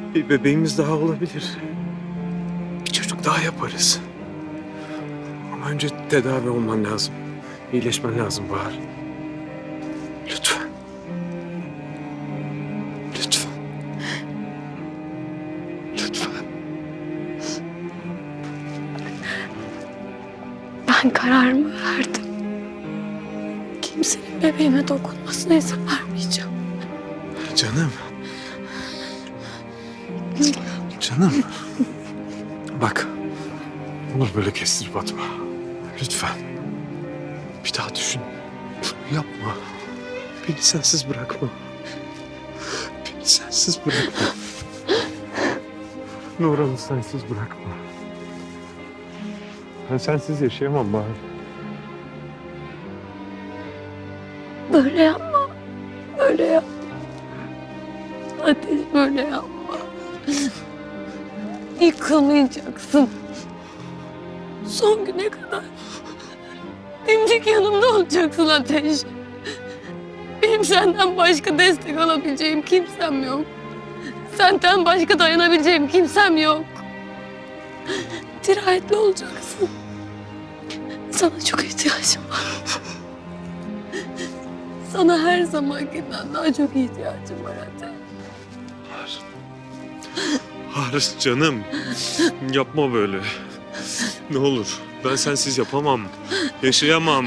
Bir bebeğimiz daha olabilir. Bir çocuk daha yaparız. Ama önce tedavi olman lazım. İyileşmen lazım Bahar. Lütfen. Lütfen. Lütfen. Ben kararımı verdim. Kimsenin bebeğime dokunmasına izin vermeyeceğim. Canım. Canım. Bak. Olur böyle kestirip atma. Lütfen. Bir daha düşün. Yapma. Beni sensiz bırakma. Beni sensiz bırakma. Nurhan'ı sensiz bırakma. Ben sensiz yaşayamam Bahar. Böyle yapma. Böyle yapma. Ateş böyle yapma. Yıkılmayacaksın. Son güne kadar dimdik yanımda olacaksın Ateş. Benim senden başka destek alabileceğim kimsem yok. Senden başka dayanabileceğim kimsem yok. Dirayetli olacaksın. Sana çok ihtiyacım var. Sana her zamankinden daha çok ihtiyacım var Ateş. Bahar canım. Yapma böyle. Ne olur. Ben sensiz yapamam. Yaşayamam.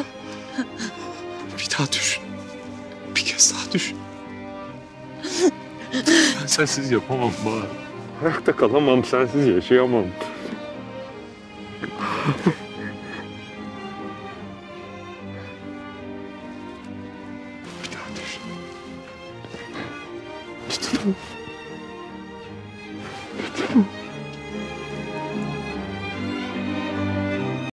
Bir daha düşün. Bir kez daha düşün. Ben sensiz yapamam Bahar. Ayakta kalamam, sensiz yaşayamam. Bir daha düşün. Lütfen.